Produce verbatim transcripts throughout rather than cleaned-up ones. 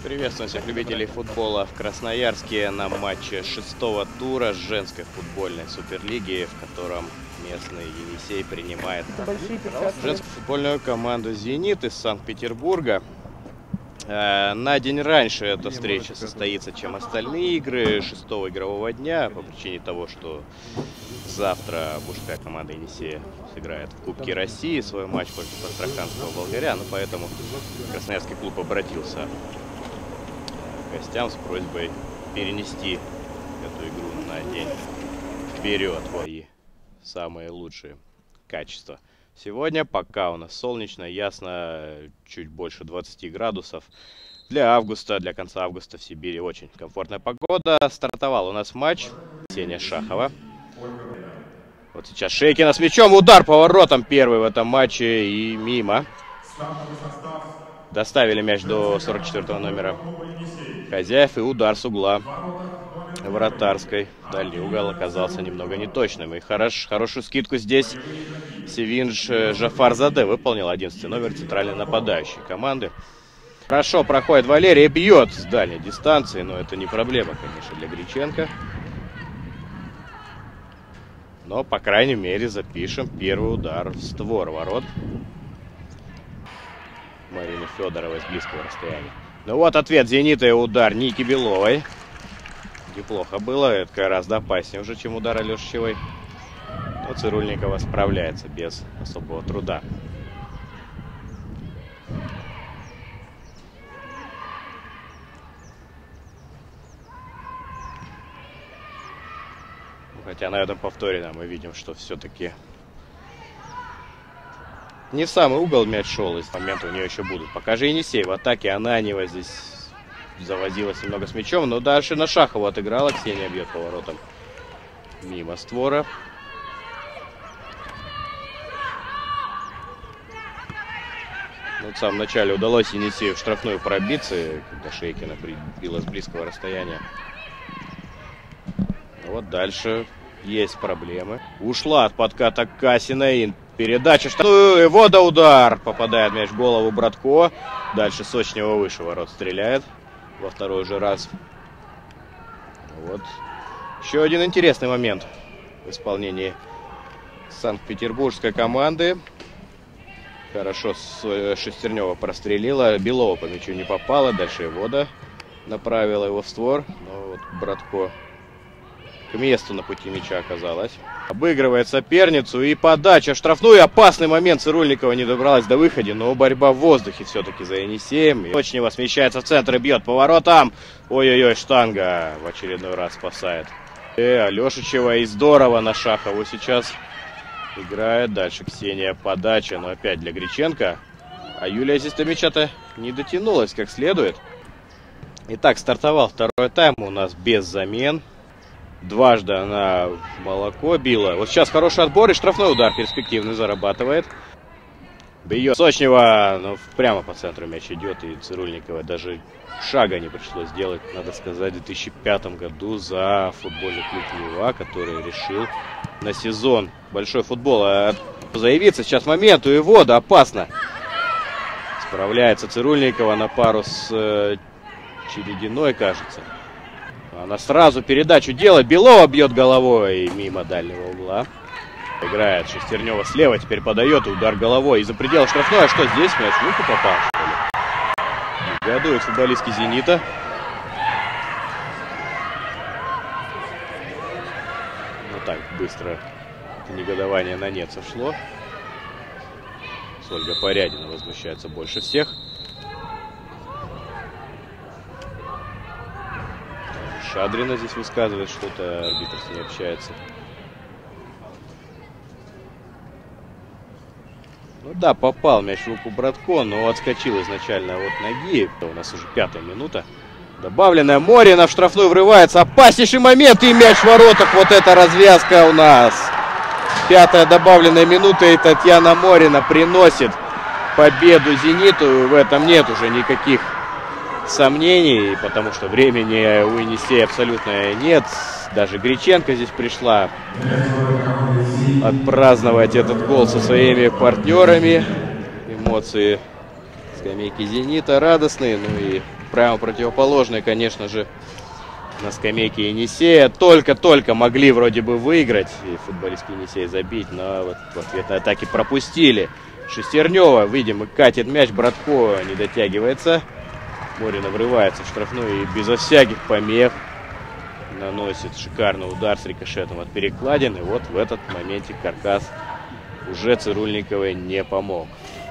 Приветствуем всех любителей футбола в Красноярске на матче шестого тура женской футбольной суперлиги, в котором местный Енисей принимает женскую футбольную команду «Зенит» из Санкт-Петербурга. На день раньше эта встреча состоится, чем остальные игры шестого игрового дня, по причине того, что завтра мужская команда Енисея сыграет в Кубке России свой матч против астраханского Болгаря, ну, поэтому красноярский клуб обратился к гостям с просьбой перенести эту игру на день вперед, свои самые лучшие качества. Сегодня пока у нас солнечно, ясно, чуть больше двадцати градусов. Для августа, для конца августа в Сибири очень комфортная погода. Стартовал у нас матч. Ксения Шахова. Вот сейчас Шейкина с мячом. Удар по воротам первый в этом матче и мимо. Доставили мяч до сорок четвёртого номера хозяев, и удар с угла вратарской. Дальний угол оказался немного неточным. И хорош, хорошую скидку здесь Севинж Джафарзаде выполнил, одиннадцатый номер центральной нападающей команды. Хорошо проходит Валерий, бьет с дальней дистанции, но это не проблема, конечно, для Греченко. Но, по крайней мере, запишем первый удар в створ ворот Марины Федоровой с близкого расстояния. Ну вот ответ «Зенита» и удар Ники Беловой. Неплохо было, это гораздо опаснее уже, чем удар Алешичевой. Но Цирульникова справляется без особого труда. Хотя на этом повторе мы видим, что все-таки не в самый угол мяч шел, и с момента у нее еще будут. Пока же Енисей в атаке, Ананьева здесь завозилась немного с мячом, но дальше на Шахову отыграла. Ксения бьет поворотом мимо створа. Вот в самом начале удалось Енисею в штрафную пробиться, когда Шейкина била с близкого расстояния. Вот дальше есть проблемы. Ушла от подката Касина и передача штрафную. Вода, удар. Попадает мяч в голову Братко. Дальше Сочнева выше ворот стреляет во второй же раз. Вот. Еще один интересный момент в исполнении санкт-петербургской команды. Хорошо Шестернева прострелила. Белова по мячу не попала. Дальше Вода направила его в створ. Но вот Братко к месту на пути мяча оказалась. Обыгрывает соперницу и подача в штрафную. Опасный момент. Цирульникова не добралась до выхода, но борьба в воздухе все-таки за Енисеем. Сочнева смещается в центр и бьет по воротам. Ой-ой-ой, штанга в очередной раз спасает. И Алешичева, и здорово на Шахову сейчас играет. Дальше Ксения, подача, но опять для Греченко. А Юлия здесь до мяча-то не дотянулась как следует. Итак, стартовал второй тайм у нас без замен. Дважды она молоко била. Вот сейчас хороший отбор и штрафной удар перспективный зарабатывает. Бьет Сочнева, но прямо по центру мяч идет. И Цирульниковой даже шага не пришлось сделать, надо сказать, в две тысячи пятом году за футбольный клуб Нева, который решил на сезон большой футбол заявиться. Сейчас момент, и Вода, опасно. Справляется Цирульникова на пару с э, Черединой, кажется. Она сразу передачу делает. Белова бьет головой мимо дальнего угла. Играет Шестернева слева. Теперь подает. Удар головой из-за предела штрафной. А что здесь? Мяч в руку попал, что ли? Негодуют футболистки «Зенита». Ну так, быстро это негодование на нет сошло. Ольга Порядина возмущается больше всех. Шадрина здесь высказывает что-то, арбитр с ней общается. Ну да, попал мяч в руку Братко, но отскочил изначально от ноги. Это у нас уже пятая минута. Добавленная Морина в штрафную врывается. Опаснейший момент и мяч в воротах. Вот эта развязка у нас. Пятая добавленная минута, и Татьяна Морина приносит победу «Зениту». В этом нет уже никаких сомнений, потому что времени у Енисея абсолютно нет. Даже Греченко здесь пришла отпраздновать этот гол со своими партнерами. Эмоции Скамейки «Зенита» радостные, ну и прямо противоположные, конечно же, на скамейке «Енисея». Только-только могли вроде бы выиграть и футболистки «Енисея» забить, но вот в ответной атаке пропустили. Шестернева, видимо, катит мяч, Братко не дотягивается. Морина врывается в штрафную и безо всяких помех наносит шикарный удар с рикошетом от перекладин. И вот в этот моменте Каркас уже Цирульниковой не помог.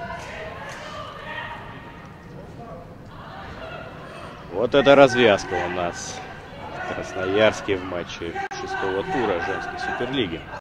Вот это развязка у нас в Красноярске в матче шестого тура женской суперлиги.